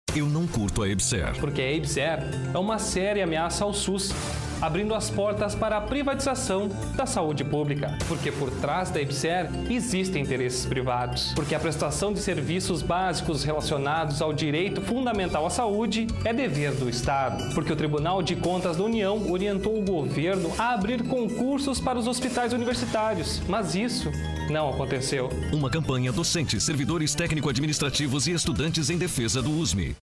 Eu não curto a EBSER. Porque a EBSER é uma séria ameaça ao SUS, abrindo as portas para a privatização da saúde pública. Porque por trás da EBSER existem interesses privados. Porque a prestação de serviços básicos relacionados ao direito fundamental à saúde é dever do Estado. Porque o Tribunal de Contas da União orientou o governo a abrir concursos para os hospitais universitários. Mas isso não aconteceu. Uma campanha docentes, servidores técnico-administrativos e estudantes em defesa do USME.